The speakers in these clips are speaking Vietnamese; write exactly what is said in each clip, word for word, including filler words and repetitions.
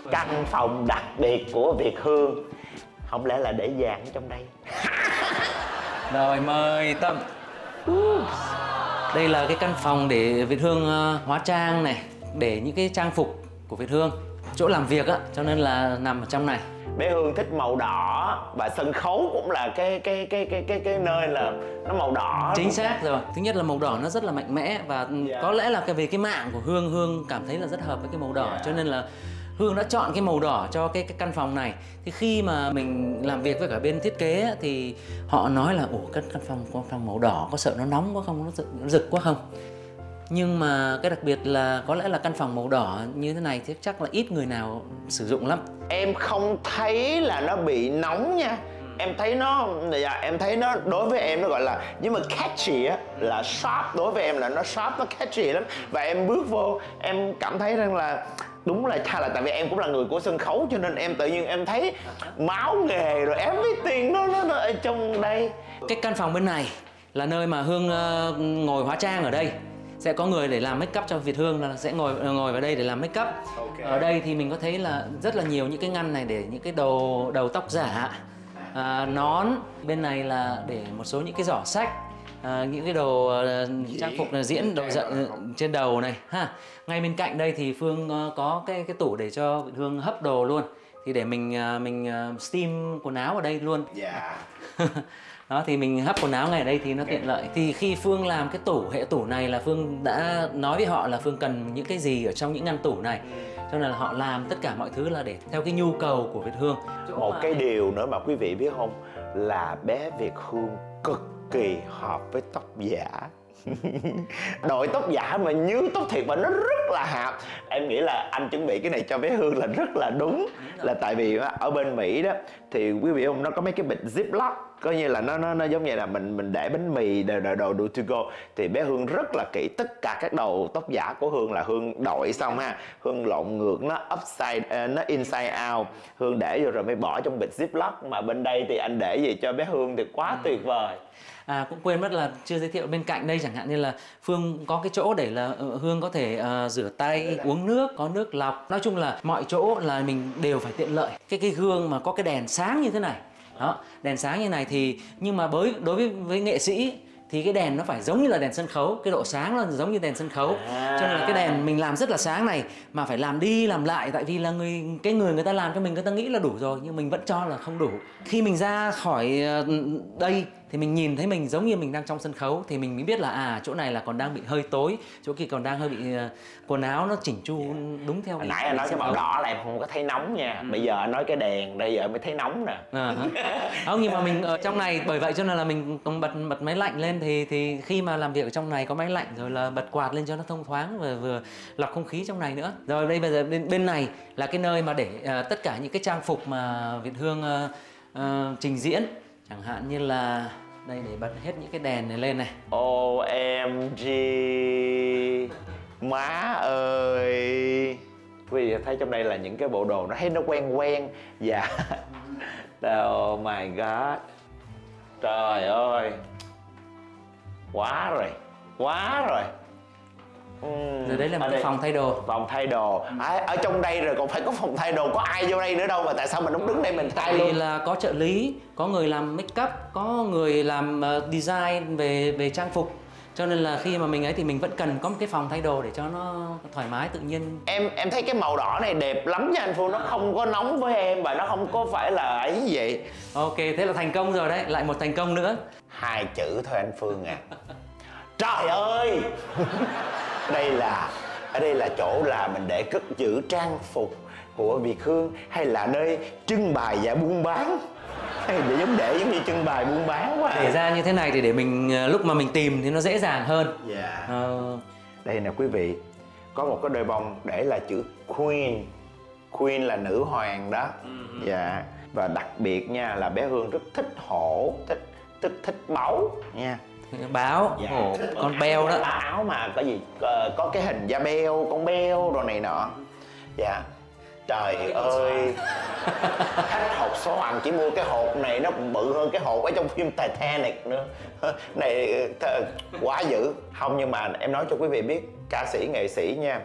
Căn phòng đặc biệt của Việt Hương không lẽ là để vàng ở trong đây? Rồi mời Tâm. Đây là cái căn phòng để Việt Hương uh, hóa trang này, để những cái trang phục của Việt Hương, chỗ làm việc á, cho nên là nằm ở trong này. Bé Hương thích màu đỏ và sân khấu cũng là cái cái cái cái cái cái nơi là nó màu đỏ. Chính xác rồi. Thứ nhất là màu đỏ nó rất là mạnh mẽ và yeah. có lẽ là cái về cái mạng của Hương Hương cảm thấy là rất hợp với cái màu đỏ, yeah. cho nên là Hương đã chọn cái màu đỏ cho cái, cái căn phòng này. Thì khi mà mình làm việc với cả bên thiết kế á, thì họ nói là ủa căn căn phòng căn phòng màu đỏ có sợ nó nóng quá không, nó rực, nó rực quá không? Nhưng mà cái đặc biệt là có lẽ là căn phòng màu đỏ như thế này thì chắc là ít người nào sử dụng lắm. Em không thấy là nó bị nóng nha. Em thấy nó, dạ, em thấy nó đối với em nó gọi là, nhưng mà catchy á, là sharp. Đối với em là nó sharp, nó catchy lắm. Và em bước vô, em cảm thấy rằng là đúng là cha là tại vì em cũng là người của sân khấu, cho nên em tự nhiên em thấy máu nghề rồi everything nó nó, nó ở trong đây. Cái căn phòng bên này là nơi mà Hương uh, ngồi hóa trang ở đây. Sẽ có người để làm make up cho Việt Hương là sẽ ngồi ngồi vào đây để làm make up. Okay. Ở đây thì mình có thấy là rất là nhiều những cái ngăn này để những cái đầu đầu tóc giả, à, nón. Bên này là để một số những cái giỏ sách, à, những cái đồ uh, trang phục là diễn đồ dạ, trên đầu này ha. Ngay bên cạnh đây thì Phương uh, có cái cái tủ để cho Việt Hương hấp đồ luôn. Thì để mình uh, mình uh, steam quần áo ở đây luôn. Yeah. Đó thì mình hấp quần áo ngay ở đây thì nó tiện lợi. Thì khi Phương làm cái tủ, hệ tủ này là Phương đã nói với họ là Phương cần những cái gì ở trong những ngăn tủ này. Cho nên là họ làm tất cả mọi thứ là để theo cái nhu cầu của Việt Hương. Một cái điều nữa mà quý vị biết không, là bé Việt Hương cực kỳ hợp với tóc giả. Đội tóc giả mà như tóc thiệt mà nó rất là hợp. Em nghĩ là anh chuẩn bị cái này cho bé Hương là rất là đúng. Là tại vì ở bên Mỹ đó thì quý vị không, nó có mấy cái bịch ziploc, coi như là nó nó nó giống như là mình mình để bánh mì đồ đồ đồ, đồ to go. Thì bé Hương rất là kỹ, tất cả các đầu tóc giả của Hương là Hương đội xong ha, Hương lộn ngược nó upside, nó inside out, Hương để vô rồi mới bỏ trong bịch ziploc. Mà bên đây thì anh để gì cho bé Hương thì quá tuyệt vời. À, cũng quên mất là chưa giới thiệu bên cạnh đây, chẳng hạn như là Phương có cái chỗ để là uh, Hương có thể uh, rửa tay, uống nước, có nước lọc. Nói chung là mọi chỗ là mình đều phải tiện lợi. Cái cái gương mà có cái đèn sáng như thế này, đó, đèn sáng như này thì, nhưng mà đối đối với với nghệ sĩ thì cái đèn nó phải giống như là đèn sân khấu, cái độ sáng nó giống như đèn sân khấu. À. Cho nên là cái đèn mình làm rất là sáng này mà phải làm đi làm lại, tại vì là người cái người người ta làm cho mình, người ta nghĩ là đủ rồi nhưng mình vẫn cho là không đủ. Khi mình ra khỏi đây thì mình nhìn thấy mình giống như mình đang trong sân khấu thì mình mới biết là à, chỗ này là còn đang bị hơi tối, chỗ kia còn đang hơi bị uh, quần áo nó chỉnh chu đúng theo. Hồi nãy anh nói cái màu đỏ là em không có thấy nóng nha. Ừ. Bây giờ anh nói cái đèn đây giờ mới thấy nóng nè. À, không, nhưng mà mình ở trong này, bởi vậy cho nên là mình bật bật máy lạnh lên thì thì khi mà làm việc ở trong này có máy lạnh rồi là bật quạt lên cho nó thông thoáng và vừa lọc không khí trong này nữa. Rồi đây bây giờ bên bên này là cái nơi mà để uh, tất cả những cái trang phục mà Việt Hương uh, uh, trình diễn. Chẳng hạn như là đây, để bật hết những cái đèn này lên này. O M G, má ơi. Quý vị thấy trong đây là những cái bộ đồ nó thấy nó quen quen. Dạ. Oh my god. Trời ơi. Quá rồi. Quá rồi. Uhm, rồi đấy là một cái phòng thay đồ. Phòng thay đồ. À, ở trong đây rồi còn phải có phòng thay đồ, có ai vô đây nữa đâu mà tại sao mình không đứng đây mình thay luôn? Thì là có trợ lý, có người làm make up, có người làm uh, design về về trang phục. Cho nên là khi mà mình ấy thì mình vẫn cần có một cái phòng thay đồ để cho nó thoải mái tự nhiên. Em em thấy cái màu đỏ này đẹp lắm nha anh Phương, nó không có nóng với em và nó không có phải là ấy vậy. Ok, thế là thành công rồi đấy, lại một thành công nữa. Hai chữ thôi anh Phương à. Trời ơi. Đây là, ở đây là chỗ là mình để cất giữ trang phục của Việt Hương hay là nơi trưng bày và buôn bán? Hay để giống để giống như trưng bày buôn bán quá à. Để ra như thế này thì để mình lúc mà mình tìm thì nó dễ dàng hơn. Yeah. Ờ... Đây nè quý vị, có một cái đôi bông để là chữ Queen. Queen là nữ hoàng đó. Mm-hmm. Dạ. Và đặc biệt nha là bé Hương rất thích hổ, thích thích thích báu nha. Báo, dạ. Hổ, con beo đó. Áo mà có gì, có, có cái hình da beo, con beo rồi này nọ. Dạ. Trời ơi. Khách hộp số hoàng chỉ mua cái hộp này nó bự hơn cái hộp ở trong phim Titanic nữa. Này quá dữ. Không, nhưng mà em nói cho quý vị biết, ca sĩ nghệ sĩ nha,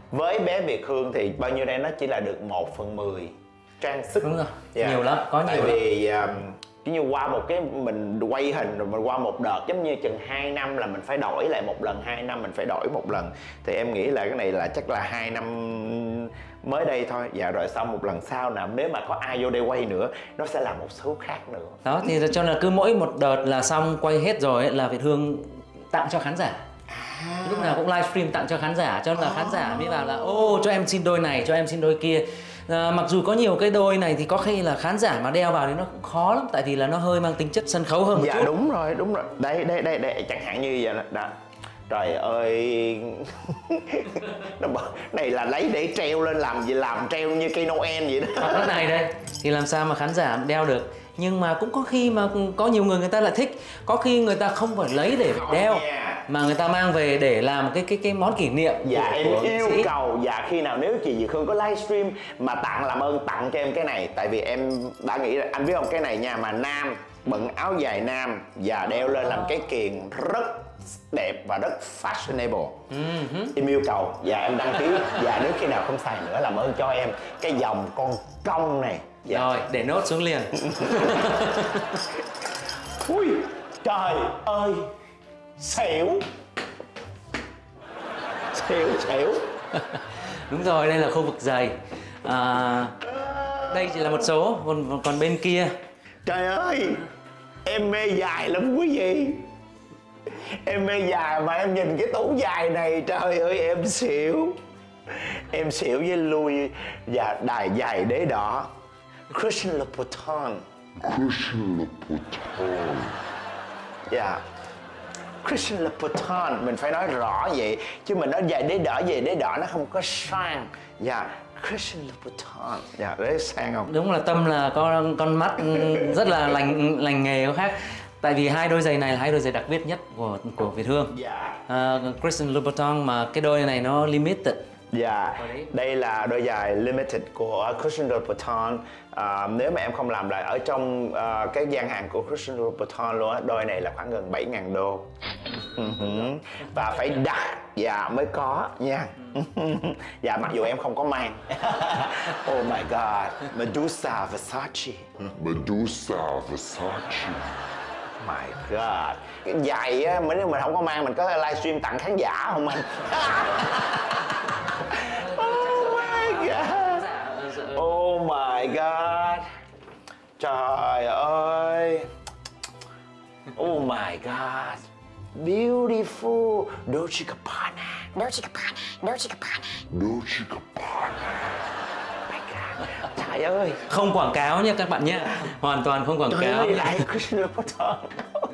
với bé Việt Hương thì bao nhiêu đây nó chỉ là được một phần mười trang sức. Đúng rồi, Dạ. nhiều lắm, có nhiều Tại lắm. vì um, kiểu như qua một cái mình quay hình rồi mình qua một đợt giống như chừng hai năm là mình phải đổi lại một lần, hai năm mình phải đổi một lần. Thì em nghĩ là cái này là chắc là hai năm mới đây thôi. Dạ rồi xong một lần sau nào nếu mà có ai vô đây quay nữa nó sẽ là một số khác nữa. Đó thì cho nên là cứ mỗi một đợt là xong quay hết rồi ấy, là Việt Hương tặng cho khán giả. À. Lúc nào cũng livestream tặng cho khán giả, cho nên là khán giả mới vào là ô cho em xin đôi này, cho em xin đôi kia. À, mặc dù có nhiều cái đôi này thì có khi là khán giả mà đeo vào thì nó cũng khó lắm, tại vì là nó hơi mang tính chất sân khấu hơn một dạ, chút. đúng rồi, đúng rồi. Đây, đây, đây, đây, chẳng hạn như vậy đó. Trời ơi. Này là lấy để treo lên làm gì, làm treo như cây Noel vậy đó. Hoặc cái này đây thì làm sao mà khán giả đeo được. Nhưng mà cũng có khi mà có nhiều người người ta lại thích, có khi người ta không phải lấy để đeo mà người ta mang về để làm cái cái cái món kỷ niệm. Dạ của, em của yêu sĩ. cầu dạ khi nào nếu chị Việt Hương có livestream mà tặng, làm ơn tặng cho em cái này. Tại vì em đã nghĩ là anh biết không, cái này nha, mà nam bận áo dài nam và đeo lên làm cái kiềng rất đẹp và rất fashionable. Uh-huh. Em yêu cầu và em đăng ký và nếu khi nào không xài nữa làm ơn cho em cái dòng con công này. Dạ. Rồi để nốt xuống liền. Ui trời ơi, xỉu xỉu xỉu. Đúng rồi, đây là khu vực giày. À, đây chỉ là một số, còn còn bên kia. Trời ơi, em mê dài lắm quý vị. Em mê dài mà em nhìn cái tủ dài này, trời ơi em xỉu. Em xỉu với lui và đài giày đế đỏ Christian Louboutin. Christian Louboutin. Dạ yeah. Christian Louboutin, mình phải nói rõ vậy chứ mình nói giày đế đỏ, giày đế đỏ nó không có sang. Dạ yeah. Christian Louboutin. Dạ yeah, đấy sang không? Đúng là Tâm là có con mắt rất là lành lành nghề có khác. Tại vì hai đôi giày này là hai đôi giày đặc biệt nhất của của Việt Hương. Dạ. Yeah. Uh, Christian Louboutin mà cái đôi này nó limited. Dạ, yeah. Đây là đôi giày limited của Christian Louboutin. À, nếu mà em không làm lại ở trong uh, cái gian hàng của Christian Louboutin luôn á, đôi này là khoảng gần bảy ngàn đô. Uh-huh. Và phải đặt dạ mới có nha. Dạ, mặc dù em không có mang. Oh my god, Medusa Versace. Medusa Versace. My god, cái giày á, nếu mình không có mang mình có livestream tặng khán giả không anh? Oh my god. Trời ơi. Oh my god. Beautiful Dolce Gabbana. Dolce Gabbana, Dolce Gabbana. Dolce Gabbana. Oh my god. Trời ơi. Không quảng cáo nha các bạn nhé. Hoàn toàn không quảng Trời cáo. ơi, lại Christian Louboutin.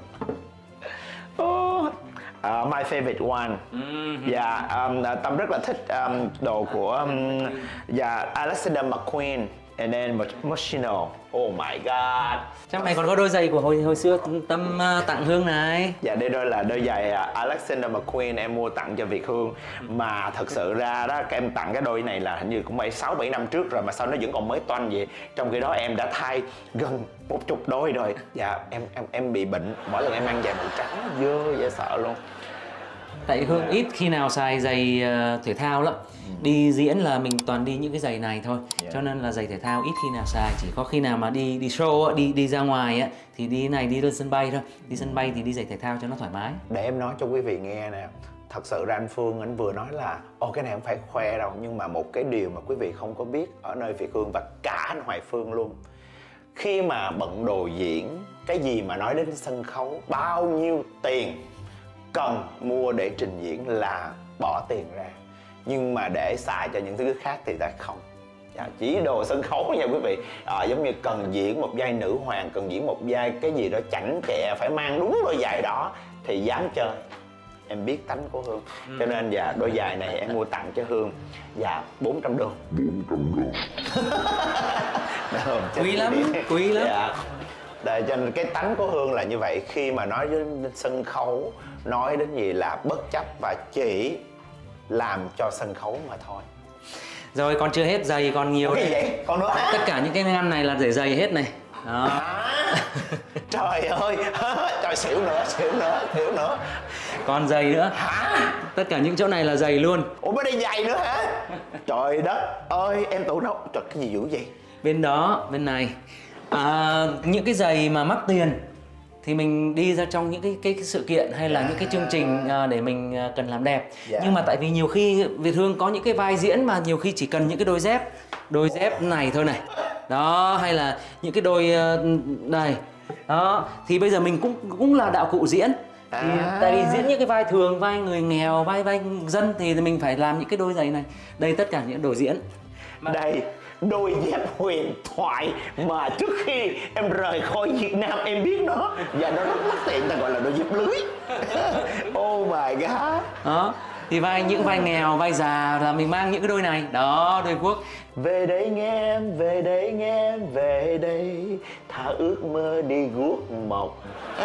Oh. Uh, my favorite one. Mm-hmm. Dạ, um, Tâm rất là thích um, đồ của um, dạ, Alexander McQueen and then Moschino. Oh my god. Trong này còn có đôi giày của hồi hồi xưa Tâm uh, tặng Hương này. Dạ, đây đôi là đôi giày uh, Alexander McQueen em mua tặng cho Việt Hương. Mà thật sự ra đó, em tặng cái đôi này là hình như cũng phải sáu bảy năm trước rồi mà sao nó vẫn còn mới toanh vậy. Trong khi đó em đã thay gần một chục đôi rồi. Dạ, em em em bị bệnh, mỗi lần em mang giày màu trắng dơ dễ sợ luôn. Tại Hương ít khi nào xài giày uh, thể thao lắm. Đi diễn là mình toàn đi những cái giày này thôi. Yeah. Cho nên là giày thể thao ít khi nào xài, chỉ có khi nào mà đi đi show đi đi ra ngoài á thì đi này đi lên sân bay thôi. Đi sân bay thì đi giày thể thao cho nó thoải mái. Để em nói cho quý vị nghe nè. Thật sự ra anh Phương anh vừa nói là ô cái này không phải khoe đâu, nhưng mà một cái điều mà quý vị không có biết ở nơi Việt Hương và cả anh Hoài Phương luôn. Khi mà bận đồ diễn, cái gì mà nói đến sân khấu, bao nhiêu tiền cần mua để trình diễn là bỏ tiền ra, nhưng mà để xài cho những thứ khác thì ta không. Dạ, chỉ đồ sân khấu nha quý vị. À, giống như cần diễn một vai nữ hoàng, cần diễn một vai cái gì đó chảnh chẹ, phải mang đúng đôi giày đó thì dám chơi. Em biết tánh của Hương, ừ. Cho nên dạ đôi giày này em mua tặng cho Hương. Dạ bốn trăm đô. bốn trăm đô. Quý lắm, quý lắm. Dạ. Để cho nên cái tánh của Hương là như vậy. Khi mà nói đến sân khấu, nói đến gì là bất chấp và chỉ làm cho sân khấu mà thôi. Rồi còn chưa hết, giày còn nhiều. Cái gì vậy? Còn nữa hả? Tất cả những cái ngăn này là để giày hết này. Đó. À, trời ơi. Trời, xỉu nữa, xỉu nữa, xỉu nữa. Còn giày nữa. Hả? Tất cả những chỗ này là giày luôn. Ủa, bên đây giày nữa hả? Trời đất ơi, em tự nấu. Trời, cái gì dữ vậy? Bên đó, bên này à, những cái giày mà mắc tiền thì mình đi ra trong những cái cái, cái sự kiện hay là những cái chương trình à, để mình à, cần làm đẹp. Dạ. Nhưng mà tại vì nhiều khi Việt Hương có những cái vai diễn mà nhiều khi chỉ cần những cái đôi dép, đôi dép này thôi này. Đó, hay là những cái đôi uh, này. Đó, thì bây giờ mình cũng cũng là đạo cụ diễn. Thì À. tại vì diễn những cái vai thường, vai người nghèo, vai vai dân thì mình phải làm những cái đôi giày này. Đây tất cả những đồ diễn. Mà... Đây, đôi dép huyền thoại mà trước khi em rời khỏi Việt Nam em biết nó và nó rất mắc tiền, ta gọi là đôi dép lưới. Oh my god. Đó, thì vai những vai nghèo, vai già là mình mang những cái đôi này. Đó, đôi guốc. Về đây nghe em, về đây nghe em, về đây thả ước mơ đi guốc mộc.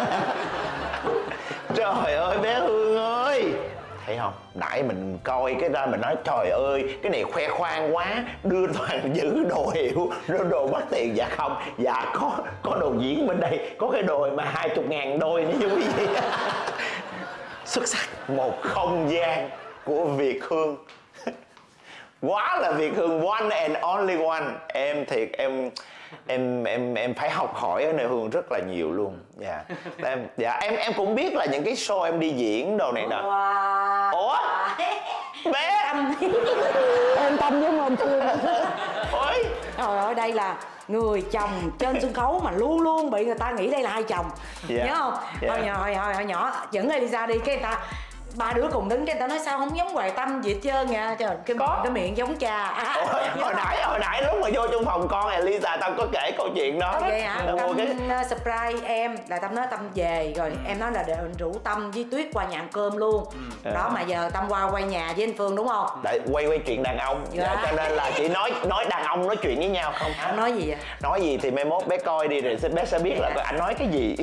Trời ơi bé Hương ơi, thấy không, nãy mình coi cái ra mình nói trời ơi cái này khoe khoang quá, đưa toàn giữ đồ hiệu rồi đồ mất tiền. Dạ không, dạ có có đồ diễn bên đây, có cái đồi mà hai chục ngàn đôi nữa chứ quý vị. Xuất sắc, một không gian của Việt Hương. Quá là Việt Hương, one and only one. Em thiệt em em em em phải học hỏi ở nơi Hương rất là nhiều luôn. Dạ. Em dạ em em cũng biết là những cái show em đi diễn đồ này nọ. Wow. Ủa? Bé Tâm. Em Tâm với mình Phương. ôi. Trời ơi, đây là người chồng trên sân khấu mà luôn luôn bị người ta nghĩ đây là hai chồng. Yeah. Nhớ không? Yeah. Hồi nhỏ, hồi, hồi, hồi nhỏ dẫn Elisa đi cái người ta ba đứa cùng đứng, cái người ta nói sao không giống Hoài Tâm gì hết trơn nha. Trời, cái, cái miệng giống cha. À, Ôi, hồi nãy hồi nãy lúc mà vô trong phòng con Elisa Tâm có kể câu chuyện đó. vậy hả? Tâm Tâm cái... uh, surprise em là Tâm nói Tâm về rồi em nói là định rủ Tâm với Tuyết qua nhà ăn cơm luôn. Ừ. Đó mà giờ Tâm qua quay nhà với anh Phương đúng không? Để quay quay chuyện đàn ông. Dạ. Dạ, cho nên là chị nói nói đàn ông nói chuyện với nhau không? Anh nói gì vậy? Nói gì thì mai mốt bé coi đi rồi bé sẽ biết là anh nói cái gì.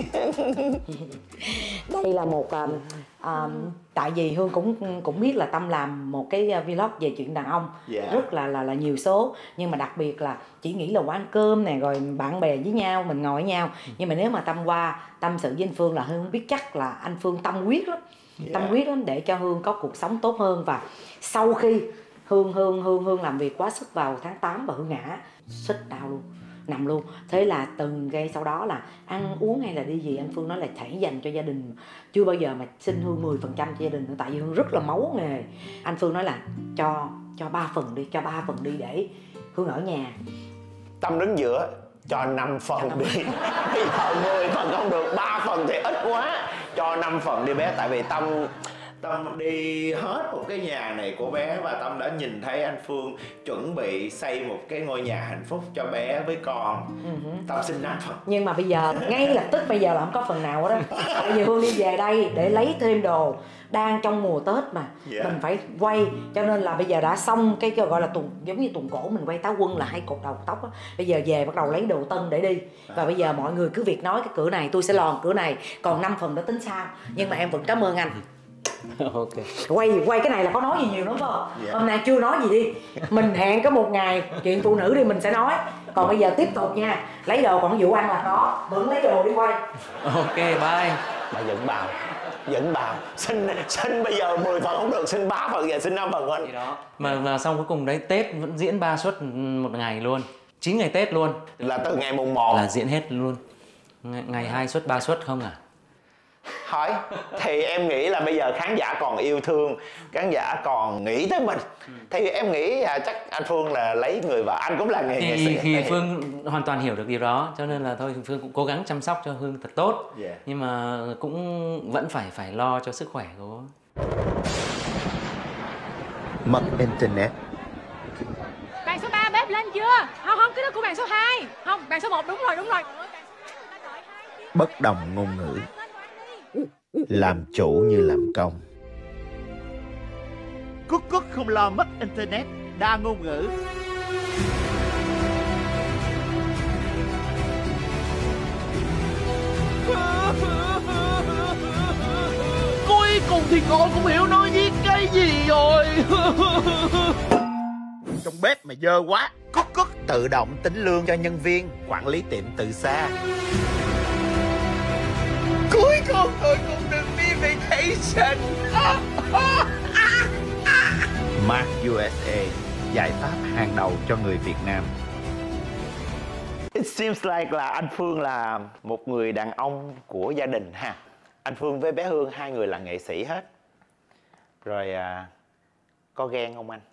Đây là một um, um, tại vì Hương cũng cũng biết là Tâm làm một cái vlog về chuyện đàn ông. Yeah. Rất là là là nhiều số, nhưng mà đặc biệt là chỉ nghĩ là qua ăn cơm nè rồi bạn bè với nhau mình ngồi với nhau. Nhưng mà nếu mà Tâm qua tâm sự với anh Phương là Hương biết chắc là anh Phương tâm huyết lắm. Yeah. Tâm huyết lắm để cho Hương có cuộc sống tốt hơn. Và sau khi Hương Hương Hương Hương làm việc quá sức vào tháng tám và Hương ngã xích đau luôn, nằm luôn. Thế là từng ngay sau đó là ăn uống hay là đi gì anh Phương nói là hãy dành cho gia đình, chưa bao giờ mà xin Hương mười phần trăm cho gia đình nữa, tại vì Hương rất là máu nghề. Anh Phương nói là cho cho ba phần đi, cho ba phần đi để Hương ở nhà. Tâm đứng giữa, cho năm phần đi. Bây giờ mười phần không được, ba phần thì ít quá. Cho năm phần đi bé, tại vì Tâm Tâm đi hết một cái nhà này của bé và Tâm đã nhìn thấy anh Phương chuẩn bị xây một cái ngôi nhà hạnh phúc cho bé với con. Uh-huh. Tâm xin năm phần. Nhưng mà bây giờ ngay lập tức bây giờ là không có phần nào hết đó. Tại vì Hương đi về đây để lấy thêm đồ, đang trong mùa Tết mà. Yeah. Mình phải quay, cho nên là bây giờ đã xong cái gọi là tuần, giống như tuần cổ mình quay Táo Quân là hai cột đầu tóc á. Bây giờ về bắt đầu lấy đồ tân để đi. Và bây giờ mọi người cứ việc nói cái cửa này tôi sẽ lòn cửa này, còn năm phần đó tính sao. Nhưng mà em vẫn cảm ơn anh. Ok. Quay quay cái này là có nói gì nhiều đúng không? Yeah. Hôm nay chưa nói gì đi. Mình hẹn có một ngày chuyện phụ nữ đi mình sẽ nói. Còn bây giờ tiếp tục nha. Lấy đồ, còn vụ ăn là có, vẫn lấy đồ đi quay. Ok, bye. Bà dẫn bào, dẫn bào. Xin xin bây giờ mười phần không được, xin ba phần, giờ xin năm phần anh. Đó. Mà, mà xong cuối cùng đấy Tết vẫn diễn ba suất một ngày luôn, chín ngày Tết luôn. Là từ ngày mùng một là diễn hết luôn. Ngày, ngày hai suất, ba suất không à? Hỏi thì em nghĩ là bây giờ khán giả còn yêu thương, khán giả còn nghĩ tới mình, thì em nghĩ à, chắc anh Phương là lấy người vợ, anh cũng là nghề nghệ sĩ. Thì Phương hoàn toàn hiểu được điều đó, cho nên là thôi Phương cũng cố gắng chăm sóc cho Hương thật tốt. Yeah. Nhưng mà cũng vẫn phải phải lo cho sức khỏe của mất internet. Bàn số ba bếp lên chưa? Không không, cái đó của bàn số hai. Không, bàn số một đúng rồi, đúng rồi. Bất đồng ngôn ngữ, làm chủ như làm công. Cút cút không lo mất internet, đa ngôn ngữ. Cuối cùng thì con cũng hiểu nó viết cái gì rồi. Trong bếp mà dơ quá. Cút cút tự động tính lương cho nhân viên, quản lý tiệm từ xa. Cuối cùng tôi cũng được đi vacation. Mark u ét a giải pháp hàng đầu cho người Việt Nam. It seems like là anh Phương là một người đàn ông của gia đình ha. Anh Phương với bé Hương hai người là nghệ sĩ hết. Rồi à, có ghen không anh?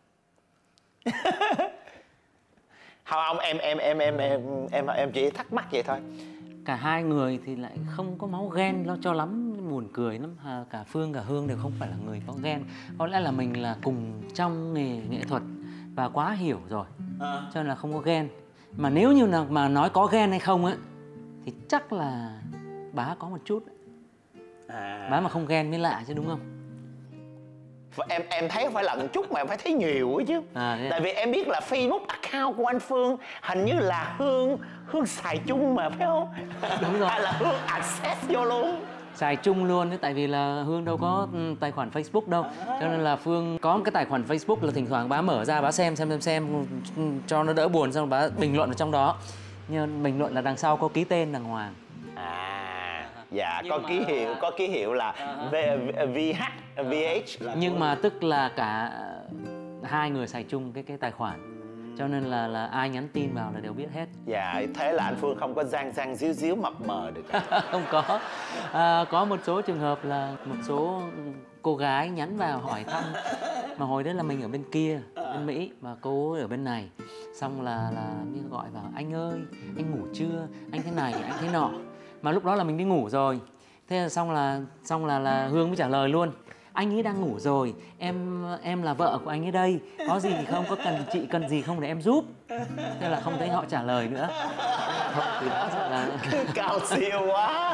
Không ông em em em em em em em chỉ thắc mắc vậy thôi. Cả hai người thì lại không có máu ghen lo cho lắm, buồn cười lắm. À, cả Phương cả Hương đều không phải là người có ghen. Có lẽ là mình là cùng trong nghề nghệ thuật và quá hiểu rồi, à. cho nên là không có ghen. Mà nếu như là mà nói có ghen hay không á thì chắc là bá có một chút. À. Bá mà không ghen mới lạ chứ đúng không? Em em thấy không phải là một chút mà em phải thấy nhiều ấy chứ. À, tại vì em biết là Facebook account của anh Phương hình như là Hương Hương xài chung mà phải không? Đúng rồi. Hay là Hương access vô luôn? Xài chung luôn đấy, tại vì là Hương đâu có tài khoản Facebook đâu, à. cho nên là Phương có một cái tài khoản Facebook là thỉnh thoảng bá mở ra bá xem xem xem xem cho nó đỡ buồn, xong bá bình luận ở trong đó. Nhưng bình luận là đằng sau có ký tên đàng hoàng. À, dạ. Nhưng có mà... ký hiệu có ký hiệu là uh-huh. V, VH, VH. Nhưng mà tức là cả hai người xài chung cái cái tài khoản. Cho nên là là ai nhắn tin vào là đều biết hết. Dạ, thế là anh Phương không có giang giang díu díu mập mờ được. Không có. À, có một số trường hợp là một số cô gái nhắn vào hỏi thăm. Mà hồi đấy là mình ở bên kia, bên Mỹ, và cô ở bên này. Xong là là mình gọi vào: anh ơi, anh ngủ chưa? Anh thế này, anh thế nọ. Mà lúc đó là mình đi ngủ rồi. Thế là xong là xong là là Hương mới trả lời luôn: anh ấy đang ngủ rồi, em em là vợ của anh ấy đây, có gì không, có cần chị cần gì không để em giúp. Thế là không thấy họ trả lời nữa. Thì đó là... Cao siêu quá.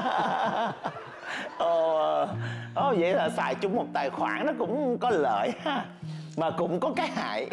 Ồ, ồ, vậy là xài chung một tài khoản nó cũng có lợi ha, mà cũng có cái hại.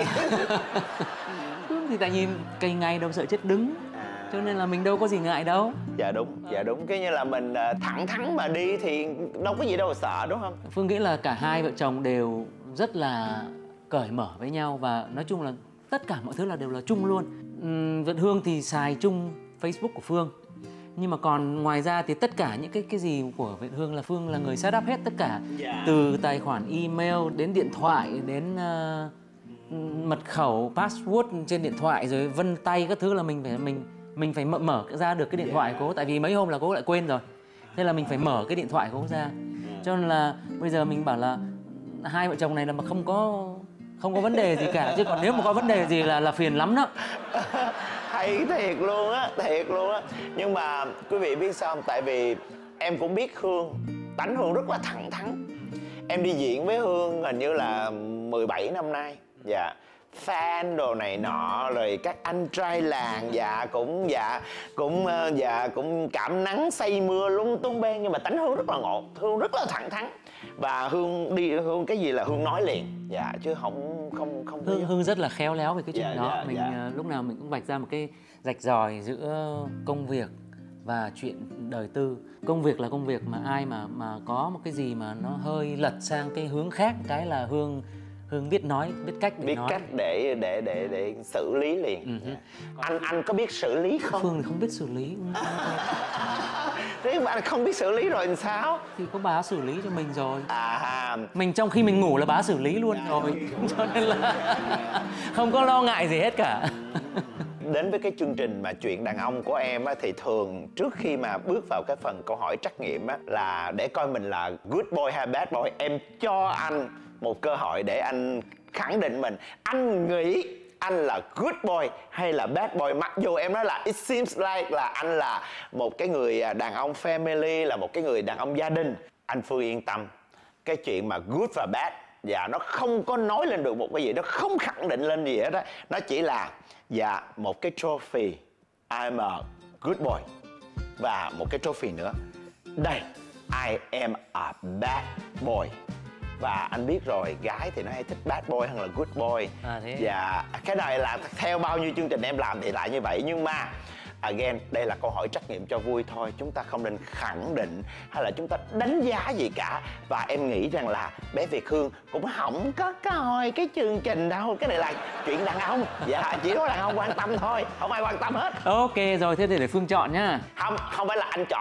Thì tại vì cây ngay đâu sợ chết đứng, cho nên là mình đâu có gì ngại đâu. Dạ đúng, dạ đúng. Cái như là mình thẳng thắn mà đi thì đâu có gì đâu mà sợ, đúng không? Phương nghĩ là cả hai vợ chồng đều rất là cởi mở với nhau, và nói chung là tất cả mọi thứ là đều là chung luôn. Uhm, Vận Hương thì xài chung Facebook của Phương, nhưng mà còn ngoài ra thì tất cả những cái cái gì của Vận Hương là Phương là người set up hết tất cả. Yeah. Từ tài khoản email đến điện thoại đến uh, mật khẩu, password trên điện thoại, rồi vân tay các thứ là mình phải mình mình phải mở, mở ra được cái điện thoại của cô, tại vì mấy hôm là cô lại quên rồi. Thế là mình phải mở cái điện thoại của cô ra. Cho nên là bây giờ mình bảo là hai vợ chồng này là mà không có không có vấn đề gì cả, chứ còn nếu mà có vấn đề gì là là phiền lắm đó. Hay thiệt luôn á, thiệt luôn á. Nhưng mà quý vị biết sao không? Tại vì em cũng biết Hương, tánh Hương rất là thẳng thắn. Em đi diễn với Hương hình như là mười bảy năm nay. Dạ. Fan đồ này nọ, rồi các anh trai làng dạ cũng dạ cũng dạ cũng cảm nắng say mưa lung tung beng, nhưng mà tánh Hương rất là ngộ, Hương rất là thẳng thắn, và Hương đi Hương cái gì là Hương nói liền, dạ, chứ không không không Hương, Hương rất là khéo léo về cái chuyện dạ, đó. Dạ, mình dạ. lúc nào mình cũng vạch ra một cái rạch ròi giữa công việc và chuyện đời tư. Công việc là công việc, mà ai mà mà có một cái gì mà nó hơi lật sang cái hướng khác cái là Hương Hương biết nói, biết cách để biết nói. cách để để để để xử lý liền. Uh-huh. Anh anh có biết xử lý không? Phương thì không biết xử lý. Thế mà anh không biết xử lý rồi làm sao? Thì có bá xử lý cho mình rồi. À, mình trong khi mình ngủ là bá xử lý luôn rồi. Cho nên là không có lo ngại gì hết cả. Đến với cái chương trình mà Chuyện Đàn Ông của em á, thì thường trước khi mà bước vào cái phần câu hỏi trắc nghiệm á, là để coi mình là good boy hay bad boy, em cho anh một cơ hội để anh khẳng định mình. Anh nghĩ anh là good boy hay là bad boy? Mặc dù em nói là it seems like là anh là một cái người đàn ông family, là một cái người đàn ông gia đình. Anh Phương yên tâm, cái chuyện mà good và bad, dạ, nó không có nói lên được một cái gì, nó không khẳng định lên gì hết đó. Nó chỉ là dạ một cái trophy I'm a good boy, và một cái trophy nữa đây, I am a bad boy. Và anh biết rồi, gái thì nó hay thích bad boy hơn là good boy. À, thế. Và cái này là theo bao nhiêu chương trình em làm thì lại như vậy. Nhưng mà again, đây là câu hỏi trắc nghiệm cho vui thôi, chúng ta không nên khẳng định hay là chúng ta đánh giá gì cả. Và em nghĩ rằng là bé Việt Hương cũng không có coi cái chương trình đâu, cái này là chuyện đàn ông. Dạ, chỉ có đàn ông quan tâm thôi, không ai quan tâm hết. Ok rồi, thế thì để Phương chọn nhá. Không, không phải là anh chọn mà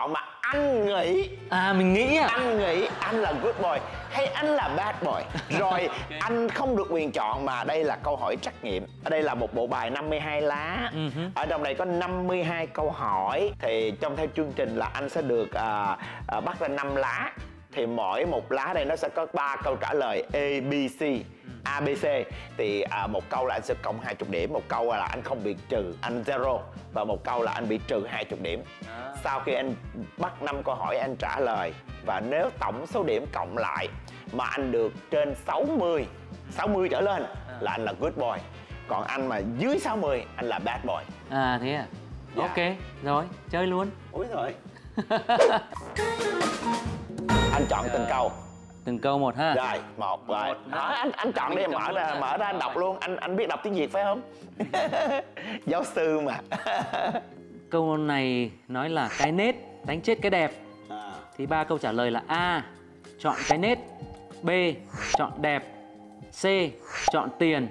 anh nghĩ. À mình nghĩ à? Anh nghĩ anh là good boy hay anh là bad boy. Rồi anh không được quyền chọn mà đây là câu hỏi trắc nghiệm. Ở đây là một bộ bài năm mươi hai lá. Uh-huh. Ở trong đây có năm mươi hai câu hỏi. Thì trong theo chương trình là anh sẽ được à, à, bắt ra năm lá. Thì mỗi một lá đây nó sẽ có ba câu trả lời A, B, C. A, B, C. Thì à, một câu là anh sẽ cộng hai mươi điểm, một câu là anh không bị trừ, anh zero. Và một câu là anh bị trừ hai mươi điểm. À. Sau khi anh bắt năm câu hỏi anh trả lời, và nếu tổng số điểm cộng lại mà anh được trên sáu mươi, sáu mươi trở lên à. là anh là good boy. Còn anh mà dưới sáu mươi anh là bad boy. À thế à? Dạ. Ok, rồi, chơi luôn. Ui rồi. Anh chọn từng câu. Từng câu một ha. Rồi, một rồi. Đó, anh anh chọn đi, mở ra mở ra anh đọc luôn. Anh anh biết đọc tiếng Việt phải không? Giáo sư mà. Câu này nói là cái nết đánh chết cái đẹp. À. Thì ba câu trả lời là A, chọn cái nết, B, chọn đẹp, C, chọn tiền.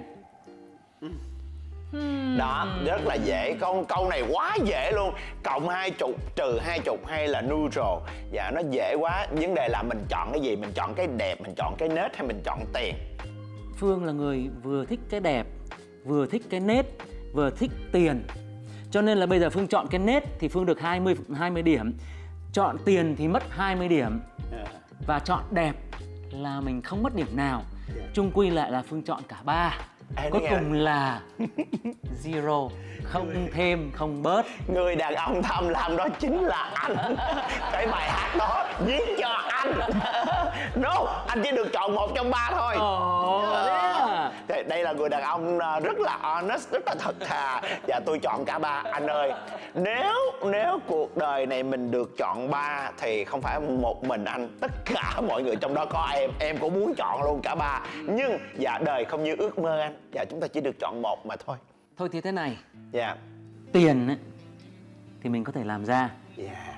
Đó, rất là dễ. Con câu này quá dễ luôn. Cộng hai chục, trừ hai chục hay là neutral. Dạ nó dễ quá. Vấn đề là mình chọn cái gì? Mình chọn cái đẹp, mình chọn cái nết hay mình chọn tiền? Phương là người vừa thích cái đẹp, vừa thích cái nết, vừa thích tiền. Cho nên là bây giờ Phương chọn cái nết thì Phương được hai mươi, hai mươi điểm. Chọn tiền thì mất hai mươi điểm. Và chọn đẹp là mình không mất điểm nào. Chung quy lại là Phương chọn cả ba. À, cuối cùng à. là zero, không thêm không bớt. Người đàn ông tham lam đó chính là anh. Cái bài hát đó viết cho anh. No, anh chỉ được chọn một trong ba thôi. Oh, yeah. Đây là người đàn ông rất là honest, rất là thật thà. Và tôi chọn cả ba. Anh ơi, nếu nếu cuộc đời này mình được chọn ba thì không phải một mình anh, tất cả mọi người trong đó có em. Em cũng muốn chọn luôn cả ba. Nhưng dạ đời không như ước mơ anh. Dạ chúng ta chỉ được chọn một mà thôi. Thôi thì thế này. Dạ. Tiền ấy, thì mình có thể làm ra. Dạ.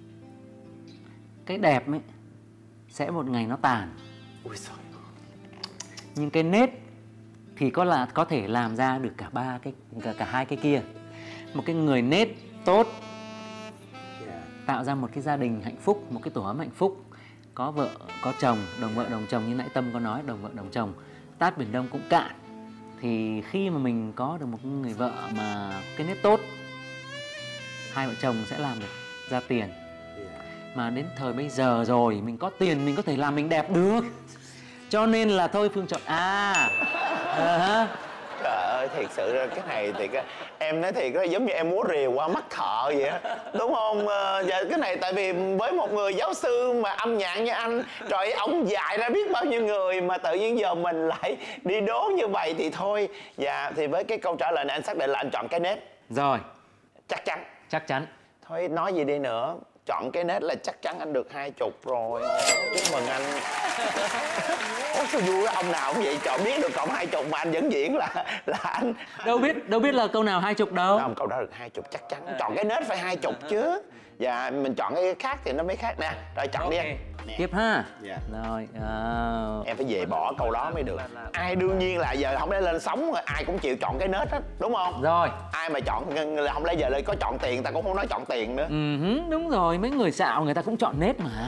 Cái đẹp ấy sẽ một ngày nó tàn. Ui giời. Nhưng cái nết thì có là có thể làm ra được cả ba cái cả, cả hai cái kia. Một cái người nết tốt, yeah. tạo ra một cái gia đình hạnh phúc, một cái tổ ấm hạnh phúc, có vợ có chồng, đồng vợ đồng chồng như nãy Tâm có nói, đồng vợ đồng chồng, tát biển Đông cũng cạn. Thì khi mà mình có được một người vợ mà cái nết tốt, hai vợ chồng sẽ làm được ra tiền. Mà đến thời bây giờ rồi, mình có tiền mình có thể làm mình đẹp được. Cho nên là thôi Phương chọn A. À, trời ơi, thiệt sự ra cái này thì cái, em nói thiệt đó, giống như em múa rìu qua mắt thợ vậy á. Đúng không? Dạ, cái này tại vì với một người giáo sư mà âm nhạc như anh, trời, ổng dạy ra biết bao nhiêu người mà tự nhiên giờ mình lại đi đố như vậy thì thôi. Dạ, thì với cái câu trả lời này anh xác định là anh chọn cái nết. Rồi. Chắc chắn. Chắc chắn. Thôi nói gì đi nữa, chọn cái nết là chắc chắn anh được hai chục rồi. Chúc mừng anh. Ôi sao vui đó, ông nào cũng vậy, chọn biết được cộng hai chục mà anh vẫn diễn là là anh. Đâu biết đâu biết là câu nào hai chục đâu. Không, câu đó được hai chục chắc chắn. Chọn cái nết phải hai chục chứ. Dạ, mình chọn cái khác thì nó mới khác nè. Rồi chọn okay. đi anh. Tiếp ha. Dạ. Rồi. Uh... Em phải về bỏ câu đó mới được. Ai đương nhiên là giờ không lẽ lên sóng rồi ai cũng chịu chọn cái nết hết, đúng không? Rồi. Ai mà chọn là không lẽ giờ lên có chọn tiền, ta cũng không nói chọn tiền nữa. Uh-huh, đúng rồi, mấy người xạo người ta cũng chọn nết mà.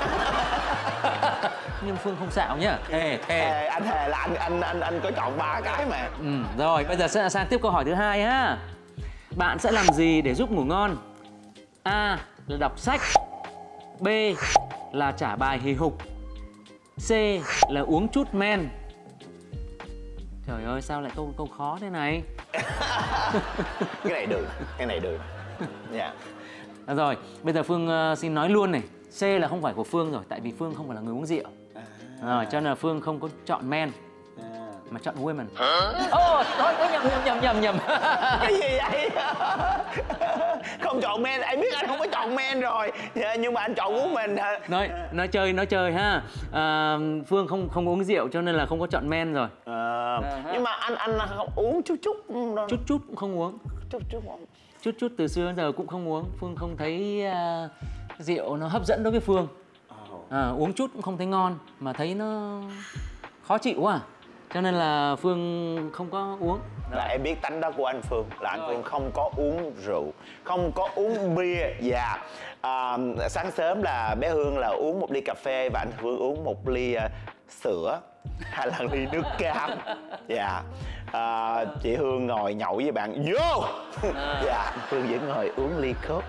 Nhưng Phương không xạo nhá. Thề, thề. Ê, anh thề là anh anh anh anh có chọn ba cái mà. Ừ, rồi, bây giờ sẽ sang tiếp câu hỏi thứ hai ha. Bạn sẽ làm gì để giúp ngủ ngon? A là đọc sách, B là trả bài hì hục, C là uống chút men. Trời ơi, sao lại câu câu khó thế này? Cái này được, cái này được. Dạ. Yeah. Rồi, bây giờ Phương uh, xin nói luôn này. C là không phải của Phương rồi, tại vì Phương không phải là người uống rượu. À. Rồi, cho nên là Phương không có chọn men. À. Mà chọn women. Ồ, oh, thôi, nhầm, nhầm, nhầm, nhầm, nhầm. Cái gì vậy? Không chọn men, anh biết anh không có chọn men rồi. Nhưng mà anh chọn women hả? Nói, nói chơi, nói chơi ha. À, Phương không không uống rượu cho nên là không có chọn men rồi. À, à, nhưng mà anh anh không uống chút chút đâu. Chút chút cũng không uống. Chút chút không. Chút chút từ xưa đến giờ cũng không uống. Phương không thấy uh, rượu nó hấp dẫn đối với Phương. À, uống chút cũng không thấy ngon, mà thấy nó khó chịu quá. Cho nên là Phương không có uống. là em biết tánh đó của anh Phương, là anh Phương không có uống rượu, không có uống bia. Dạ. À, sáng sớm là bé Hương là uống một ly cà phê và anh Phương uống một ly uh, sữa hay là ly nước cam. Dạ. À, chị Hương ngồi nhậu với bạn vô. Dạ. Phương vẫn ngồi uống ly coke.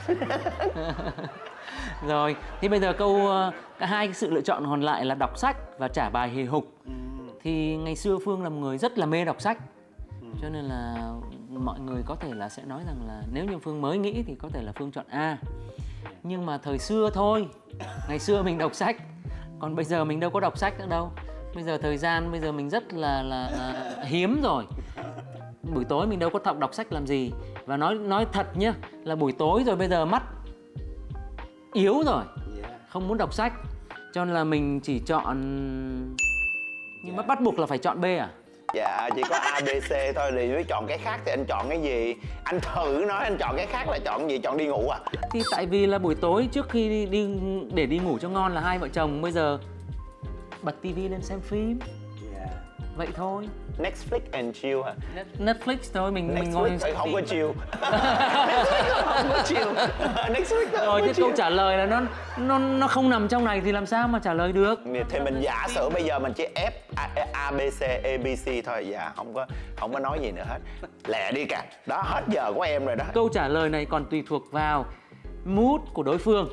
Rồi, thì bây giờ câu cả hai cái sự lựa chọn còn lại là đọc sách và trả bài hề hục. Ừ. Thì ngày xưa Phương là một người rất là mê đọc sách. Ừ. Cho nên là mọi người có thể là sẽ nói rằng là nếu như Phương mới nghĩ thì có thể là Phương chọn A. Nhưng mà thời xưa thôi, ngày xưa mình đọc sách, còn bây giờ mình đâu có đọc sách nữa đâu. Bây giờ thời gian bây giờ mình rất là là, là hiếm rồi. Buổi tối mình đâu có thọc đọc sách làm gì. Và nói nói thật nhá, là buổi tối rồi bây giờ mắt yếu rồi, không muốn đọc sách, cho nên là mình chỉ chọn, nhưng mà bắt buộc là phải chọn B à? Dạ, chỉ có A, B, C thôi, thì nếu chọn cái khác thì anh chọn cái gì? Anh thử nói anh chọn cái khác là chọn gì? Chọn đi ngủ à? Thì tại vì là buổi tối trước khi đi, đi để đi ngủ cho ngon là hai vợ chồng bây giờ bật tivi lên xem phim. Vậy thôi. Netflix and chill hả? Netflix thôi, mình Netflix mình ngồi thì không có chill. Netflix không có chill. Netflix không rồi có cái chill. câu trả lời là nó nó nó không nằm trong này thì làm sao mà trả lời được? Thì mình giả sử bây giờ mình chỉ F A, A B C A B C thôi. Dạ, không có không có nói gì nữa hết. Lẹ đi cả. Đó, hết giờ của em rồi đó. Câu trả lời này còn tùy thuộc vào mood của đối phương.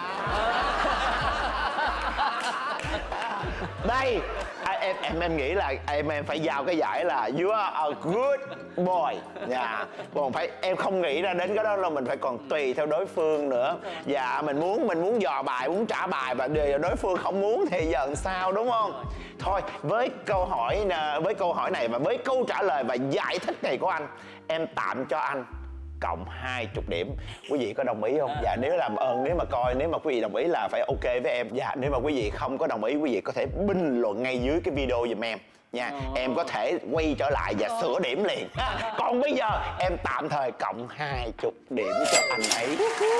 Đây, à, em em em nghĩ là em em phải giao cái giải là you are a good boy. Dạ. Còn phải em không nghĩ ra đến cái đó là mình phải còn tùy theo đối phương nữa. Dạ, mình muốn mình muốn dò bài, muốn trả bài và đối phương không muốn thì giờ làm sao, đúng không? Thôi, với câu hỏi với câu hỏi này và với câu trả lời và giải thích này của anh, em tạm cho anh cộng hai mươi điểm. Quý vị có đồng ý không? Dạ, nếu làm ơn, nếu mà coi, nếu mà quý vị đồng ý là phải ok với em. Dạ, nếu mà quý vị không có đồng ý, quý vị có thể bình luận ngay dưới cái video giùm em nha. Em có thể quay trở lại và sửa điểm liền. Còn bây giờ em tạm thời cộng hai mươi điểm cho anh ấy.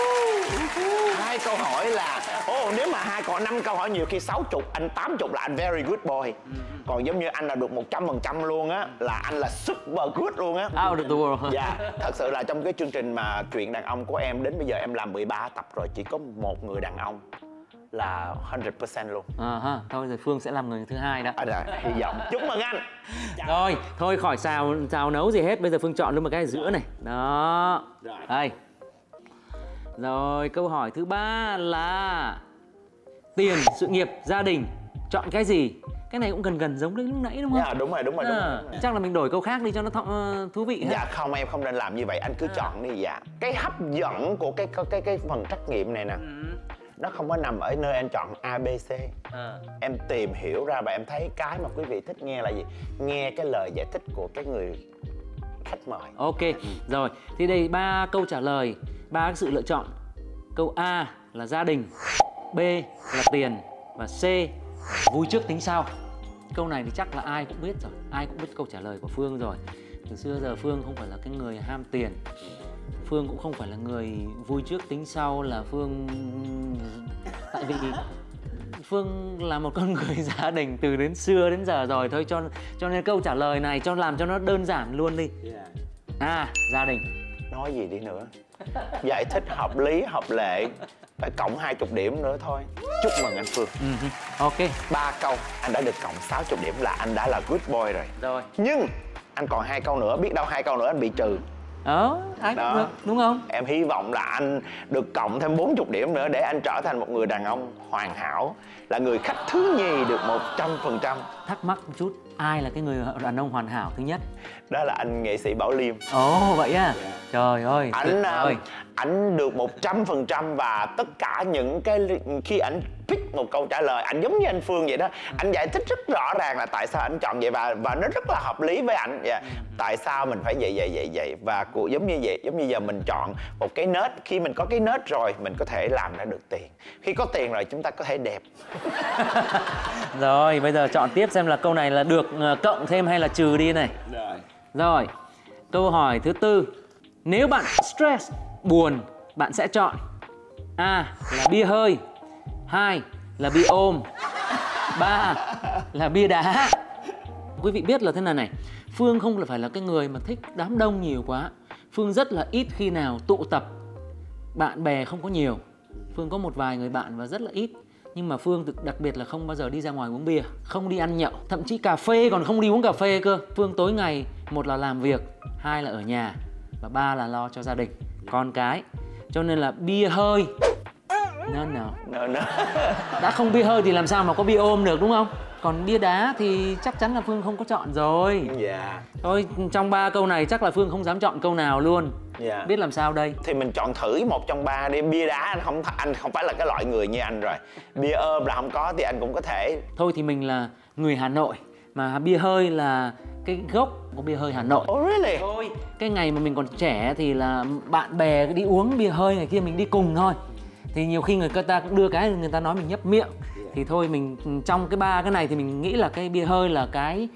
Hai câu hỏi là ồ, nếu mà hai còn năm câu hỏi, nhiều khi sáu mươi, anh tám mươi là anh very good boy. Còn giống như anh là được một trăm phần trăm luôn á, là anh là super good luôn á. Out of the world. Dạ, thật sự là trong cái chương trình mà Chuyện Đàn Ông của em đến bây giờ em làm mười ba tập rồi, chỉ có một người đàn ông là một trăm phần trăm luôn. À ha, thôi rồi Phương sẽ làm người thứ hai đó. À, rồi, hy vọng. Chúc mừng anh. Rồi, thôi khỏi xào xào nấu gì hết, bây giờ Phương chọn luôn một cái ở giữa này. Đó. Đây. Rồi, câu hỏi thứ ba là tiền, sự nghiệp, gia đình, chọn cái gì? Cái này cũng gần gần giống đến lúc nãy đúng không? Dạ, đúng rồi, đúng rồi, đúng à, rồi. Chắc là mình đổi câu khác đi cho nó th thú vị. Dạ không, em không nên làm như vậy, anh cứ à. chọn đi. Dạ, cái hấp dẫn của cái cái cái phần trắc nghiệm này nè, ừ. nó không có nằm ở nơi anh chọn A, B, C. À. Em tìm hiểu ra và em thấy cái mà quý vị thích nghe là gì? Nghe cái lời giải thích của cái người khách mời. Ok, rồi. Thì đây ba câu trả lời, ba cái sự lựa chọn. Câu A là gia đình, B là tiền và C vui trước tính sau. Câu này thì chắc là ai cũng biết rồi, ai cũng biết câu trả lời của Phương rồi. Từ xưa giờ Phương không phải là cái người ham tiền, Phương cũng không phải là người vui trước tính sau, là Phương tại vì Phương là một con người gia đình từ đến xưa đến giờ rồi thôi, cho cho nên câu trả lời này cho làm cho nó đơn giản luôn đi. À, gia đình. Nói gì đi nữa, giải thích hợp lý hợp lệ, phải cộng hai mươi điểm nữa thôi. Chúc mừng anh Phương. Uh-huh. Ok. Ba câu anh đã được cộng sáu mươi điểm, là anh đã là good boy rồi. Rồi. Nhưng anh còn hai câu nữa, biết đâu hai câu nữa anh bị trừ. Đó, anh cũng được, đúng không? Em hy vọng là anh được cộng thêm bốn mươi điểm nữa để anh trở thành một người đàn ông hoàn hảo, là người khách thứ nhì được một trăm phần trăm. Thắc mắc một chút, ai là cái người đàn ông hoàn hảo thứ nhất? Đó là anh nghệ sĩ Bảo Liêm. Ồ, oh, vậy à? Yeah. Trời ơi, anh ơi, anh được một trăm phần trăm và tất cả những cái khi anh pick một câu trả lời, anh giống như anh Phương vậy đó, anh giải thích rất rõ ràng là tại sao anh chọn vậy và và nó rất là hợp lý với anh. Yeah. Tại sao mình phải vậy vậy vậy vậy và cũng giống như vậy, giống như giờ mình chọn một cái nết, khi mình có cái nết rồi mình có thể làm ra được tiền, khi có tiền rồi chúng ta có thể đẹp. Rồi, bây giờ chọn tiếp xem là câu này là được cộng thêm hay là trừ đi này. Rồi. Rồi, câu hỏi thứ tư. Nếu bạn stress, buồn, bạn sẽ chọn A là bia hơi, hai là bia ôm, ba là bia đá. Quý vị biết là thế này này, Phương không phải là cái người mà thích đám đông nhiều quá. Phương rất là ít khi nào tụ tập. Bạn bè không có nhiều. Phương có một vài người bạn và rất là ít. Nhưng mà Phương đặc biệt là không bao giờ đi ra ngoài uống bia, không đi ăn nhậu, thậm chí cà phê còn không đi uống cà phê cơ. Phương tối ngày một là làm việc, hai là ở nhà và ba là lo cho gia đình, con cái. Cho nên là bia hơi no, no. No, no. Đã không bia hơi thì làm sao mà có bia ôm được, đúng không? Còn bia đá thì chắc chắn là Phương không có chọn rồi. Dạ. Yeah. Thôi trong ba câu này chắc là Phương không dám chọn câu nào luôn. Dạ. Yeah. Biết làm sao đây? Thì mình chọn thử một trong ba đi. Bia đá anh không anh không phải là cái loại người như anh rồi. Bia ôm là không có thì anh cũng có thể. Thôi thì mình là người Hà Nội, mà bia hơi là cái gốc của bia hơi Hà Nội. Oh really? Thôi, cái ngày mà mình còn trẻ thì là bạn bè đi uống bia hơi này kia mình đi cùng thôi. Thì nhiều khi người ta cũng đưa cái người ta nói mình nhấp miệng. Thì thôi mình trong cái ba cái này thì mình nghĩ là cái bia hơi là cái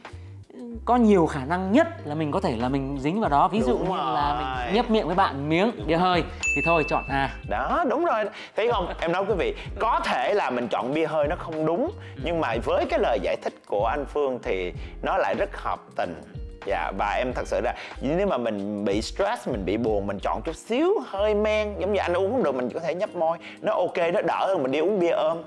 có nhiều khả năng nhất là mình có thể là mình dính vào đó. Ví dụ đúng như rồi. là mình nhấp miệng với bạn miếng bia hơi thì thôi chọn A. Đó, đúng rồi. Thấy không? Em nói quý vị, có thể là mình chọn bia hơi nó không đúng, nhưng mà với cái lời giải thích của anh Phương thì nó lại rất hợp tình. Dạ, và em thật sự là nếu mà mình bị stress, mình bị buồn, mình chọn chút xíu hơi men, giống như anh uống không được mình có thể nhấp môi, nó ok, nó đỡ hơn mình đi uống bia ôm.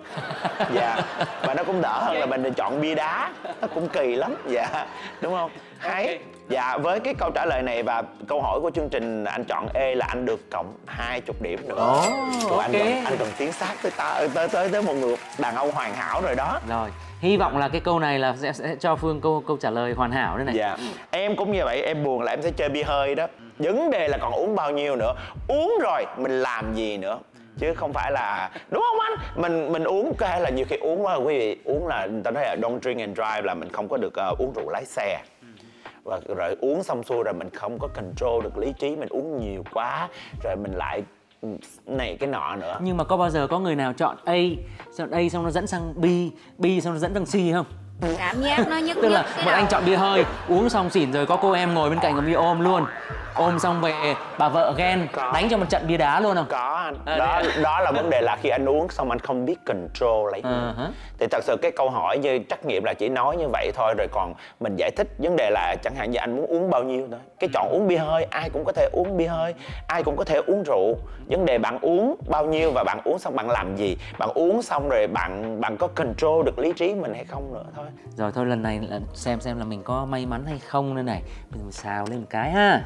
Dạ, và nó cũng đỡ hơn là mình đi chọn bia đá, nó cũng kỳ lắm. Dạ, đúng không? Hay. Dạ, với cái câu trả lời này và câu hỏi của chương trình anh chọn E là anh được cộng hai mươi điểm nữa. Oh, Rồi ok. anh còn, anh còn tiến sát tới ta, tới tới tới một người đàn ông hoàn hảo rồi đó. Rồi, hy vọng là cái câu này là sẽ, sẽ cho Phương câu câu trả lời hoàn hảo đây này. Dạ, em cũng như vậy, em buồn là em sẽ chơi bia hơi đó. Vấn đề là còn uống bao nhiêu nữa. Uống rồi mình làm gì nữa, chứ không phải là, đúng không anh? Mình mình uống cái là nhiều khi uống quá quý vị, uống là người ta nói là don't drink and drive, là mình không có được uh, uống rượu lái xe. Và rồi uống xong xuôi rồi mình không có control được lý trí, mình uống nhiều quá rồi mình lại này cái nọ nữa. Nhưng mà có bao giờ có người nào chọn A, chọn A xong nó dẫn sang B, B xong nó dẫn sang C không? Cảm giác nó nhức Tức là nhức một anh chọn bia hơi, uống xong xỉn rồi có cô em ngồi bên cạnh còn bia ôm luôn. Ôm xong về bà vợ ghen, Có. đánh cho một trận bia đá luôn không? Có anh. À, đó đó là vấn đề là khi anh uống xong anh không biết control lấy. Uh-huh. Thì thật sự cái câu hỏi như trắc nghiệm là chỉ nói như vậy thôi, rồi còn mình giải thích vấn đề là chẳng hạn như anh muốn uống bao nhiêu thôi. Cái chọn uống bia hơi, ai cũng có thể uống bia hơi, ai cũng có thể uống rượu. Vấn đề bạn uống bao nhiêu và bạn uống xong bạn làm gì. Bạn uống xong rồi bạn bạn có control được lý trí mình hay không nữa thôi. Rồi thôi lần này là xem xem là mình có may mắn hay không nữa này. Bây giờ mình xào lên một cái ha.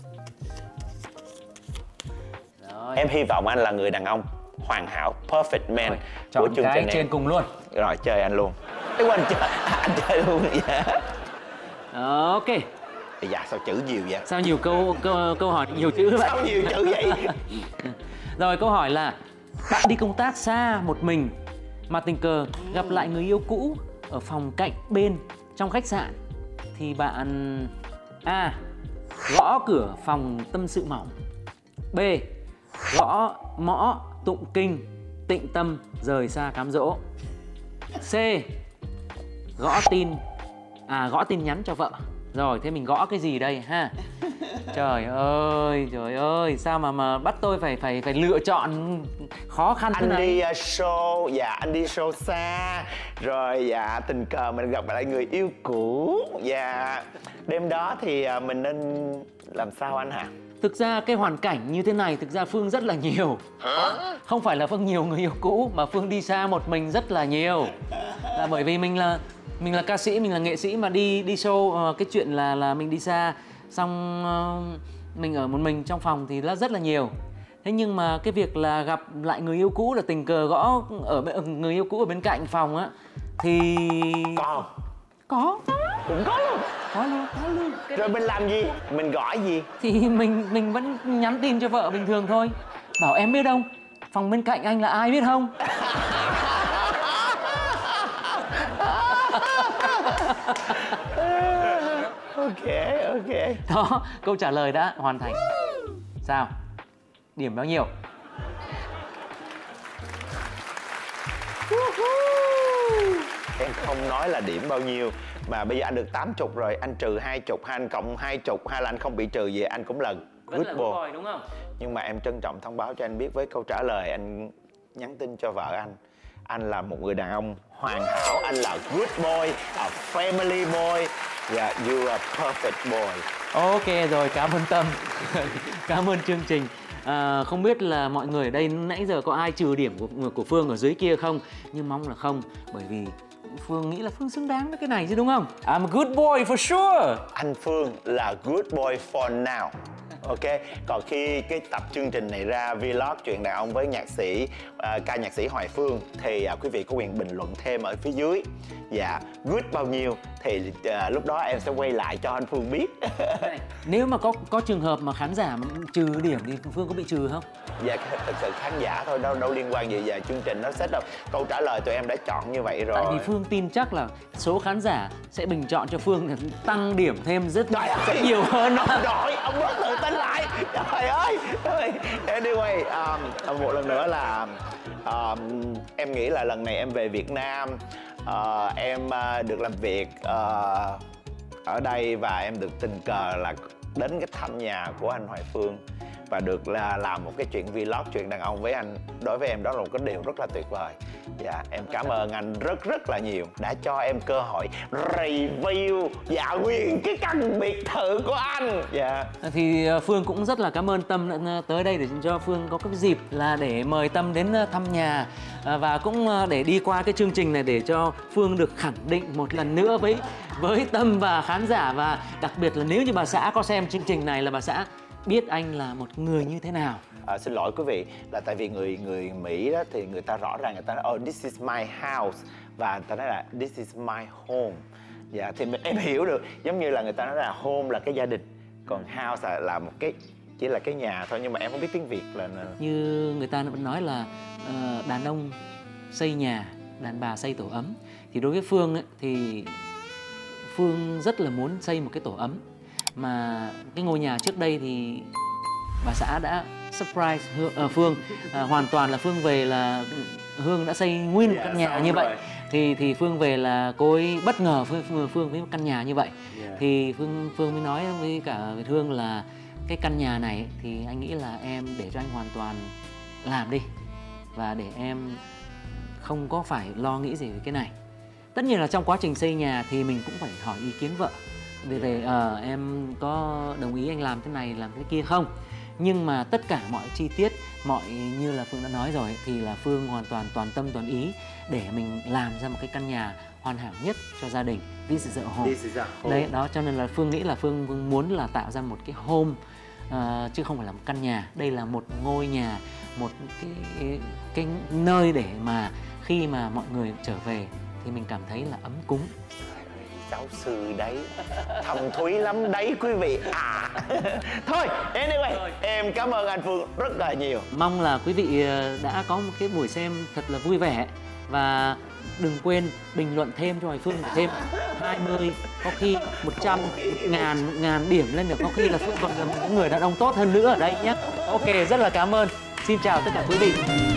Rồi. Em hy vọng anh là người đàn ông hoàn hảo, perfect man Rồi, của chọn chương cái trình trên em. cùng luôn. Rồi chơi anh luôn. Cái anh chơi, anh chơi luôn vậy. Ok. Dạ sao chữ nhiều vậy? Sao nhiều câu câu, câu hỏi nhiều chữ vậy? Sao nhiều chữ vậy? Rồi câu hỏi là bạn đi công tác xa một mình mà tình cờ gặp lại người yêu cũ ở phòng cạnh bên trong khách sạn thì bạn A. Gõ cửa phòng tâm sự mỏng, B. Gõ mõ tụng kinh tịnh tâm rời xa cám dỗ, C. Gõ tin à gõ tin nhắn cho vợ. Rồi thế mình gõ cái gì đây ha? Trời ơi, trời ơi, sao mà mà bắt tôi phải phải phải lựa chọn khó khăn thế Anh này. đi uh, show, dạ anh đi show xa. Rồi dạ tình cờ mình gặp lại người yêu cũ. Dạ đêm đó thì uh, mình nên làm sao anh hả? Thực ra cái hoàn cảnh như thế này thực ra Phương rất là nhiều. Không phải là Phương nhiều người yêu cũ mà Phương đi xa một mình rất là nhiều. Là bởi vì mình là mình là ca sĩ, mình là nghệ sĩ mà đi đi show, uh, cái chuyện là là mình đi xa xong uh, mình ở một mình trong phòng thì là rất là nhiều. Thế nhưng mà cái việc là gặp lại người yêu cũ là tình cờ gõ ở bên, người yêu cũ ở bên cạnh phòng á thì Có có cũng có luôn. có luôn có luôn. Rồi mình làm gì? Mình gọi gì? Thì mình mình vẫn nhắn tin cho vợ bình thường thôi. Bảo em biết không, phòng bên cạnh anh là ai biết không? Ok, ok. Đó, câu trả lời đã hoàn thành. Sao? Điểm bao nhiêu? Em không nói là điểm bao nhiêu mà bây giờ anh được tám chục rồi, anh trừ hai chục, hai anh cộng hai chục, hay là anh không bị trừ gì, anh cũng là good boy. Đúng không? Nhưng mà em trân trọng thông báo cho anh biết với câu trả lời anh nhắn tin cho vợ anh, anh là một người đàn ông hoàn hảo, anh là good boy, a family boy, Yeah, you are perfect boy. Ok rồi, cảm ơn Tâm. Cảm ơn chương trình. À, không biết là mọi người ở đây nãy giờ có ai trừ điểm của, của Phương ở dưới kia không? Nhưng mong là không, bởi vì Phương nghĩ là Phương xứng đáng với cái này chứ đúng không? I'm a good boy for sure. Anh Phương là good boy for now. Ok, còn khi cái tập chương trình này ra, vlog chuyện đàn ông với nhạc sĩ uh, ca nhạc sĩ Hoài Phương thì uh, quý vị có quyền bình luận thêm ở phía dưới. Dạ, good bao nhiêu thì uh, lúc đó em sẽ quay lại cho anh Phương biết. Nếu mà có có trường hợp mà khán giả mà trừ điểm thì Phương có bị trừ không? Dạ, thật sự khán giả thôi, đâu đâu liên quan gì về chương trình, nó set up câu trả lời tụi em đã chọn như vậy rồi. Tại vì Phương tin chắc là số khán giả sẽ bình chọn cho Phương tăng điểm thêm rất, rất nhiều hơn. Ông đội, ông bớt tự tin lại. Trời ơi. Anyway, um, một lần nữa là um, em nghĩ là lần này em về Việt Nam, uh, em uh, được làm việc uh, ở đây và em được tình cờ là đến cái thăm nhà của anh Hoài Phương và được là làm một cái chuyện vlog chuyện đàn ông với anh. Đối với em đó là một cái điều rất là tuyệt vời. Dạ, em cảm ơn anh rất rất là nhiều đã cho em cơ hội review dạ nguyên cái căn biệt thự của anh. Dạ. Thì Phương cũng rất là cảm ơn Tâm tới đây để cho Phương có cái dịp là để mời Tâm đến thăm nhà và cũng để đi qua cái chương trình này để cho Phương được khẳng định một lần nữa với với Tâm và khán giả, và đặc biệt là nếu như bà xã có xem chương trình này là bà xã biết anh là một người như thế nào. À, xin lỗi quý vị, là tại vì người người Mỹ đó thì người ta rõ ràng người ta nói oh this is my house và người ta nói là this is my home. Dạ, thì em hiểu được, giống như là người ta nói là home là cái gia đình, còn house là, là một cái chỉ là cái nhà thôi, nhưng mà em không biết tiếng Việt là như người ta vẫn nói là uh, đàn ông xây nhà, đàn bà xây tổ ấm. Thì đối với Phương ấy, thì Phương rất là muốn xây một cái tổ ấm. Mà cái ngôi nhà trước đây thì bà xã đã surprise Hương, uh, Phương uh, hoàn toàn là Phương về là Hương đã xây nguyên một căn nhà như vậy. Thì thì Phương về là cô ấy bất ngờ Phương, Phương với một căn nhà như vậy. Yeah. Thì Phương Phương mới nói với cả Việt Hương là cái căn nhà này thì anh nghĩ là em để cho anh hoàn toàn làm đi, và để em không có phải lo nghĩ gì về cái này. Tất nhiên là trong quá trình xây nhà thì mình cũng phải hỏi ý kiến vợ về về uh, em có đồng ý anh làm thế này làm thế kia không. Nhưng mà tất cả mọi chi tiết, mọi như là Phương đã nói rồi thì là Phương hoàn toàn toàn tâm toàn ý để mình làm ra một cái căn nhà hoàn hảo nhất cho gia đình. This is a home. This is a home. Đấy, đó cho nên là Phương nghĩ là Phương muốn là tạo ra một cái home uh, chứ không phải là một căn nhà. Đây là một ngôi nhà, một cái cái nơi để mà khi mà mọi người trở về thì mình cảm thấy là ấm cúng. Giáo sư đấy, thầm thúy lắm đấy quý vị à. Thôi, anyway, em cảm ơn anh Phương rất là nhiều. Mong là quý vị đã có một cái buổi xem thật là vui vẻ. Và đừng quên bình luận thêm cho Hoài Phương thêm hai mươi, có khi một trăm, ngàn, ngàn điểm lên được. Có khi là Phương còn là một người đàn ông tốt hơn nữa ở đây nhé. Ok, rất là cảm ơn. Xin chào tất cả quý vị.